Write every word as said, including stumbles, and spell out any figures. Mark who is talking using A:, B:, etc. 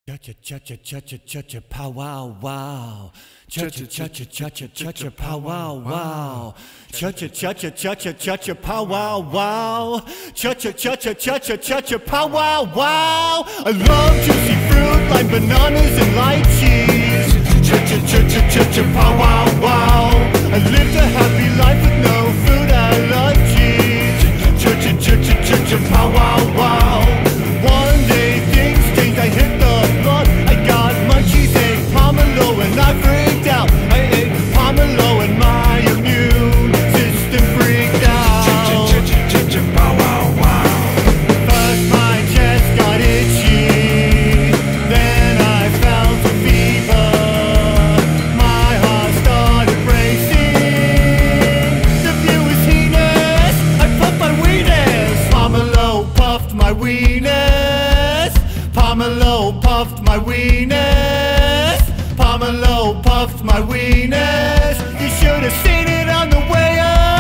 A: Cha cha cha cha cha cha cha pow wow wow. Cha cha cha cha cha cha cha cha pow wow wow. Cha cha cha cha cha cha cha cha pow wow wow. Cha cha cha cha cha cha cha cha pow wow wow. I love juicy fruit like bananas and lychees. Cha cha cha cha cha cha pow wow wow. I lived a happy life with no food allergies. Cha cha cha cha cha cha pow wow wow. One day things changed, I hit the blood. I got munchies, ate pomelo and I freaked out. I ate pomelo and my immune system freaked out. Pow wow wow. First my chest got itchy, then I felt a fever. My heart started racing. The view was heinous. I puffed my weenus. Pomelo puffed my weenus. Pomelo puffed my weenus. Pomelo puffed my weenus. You should have seen it on the way up.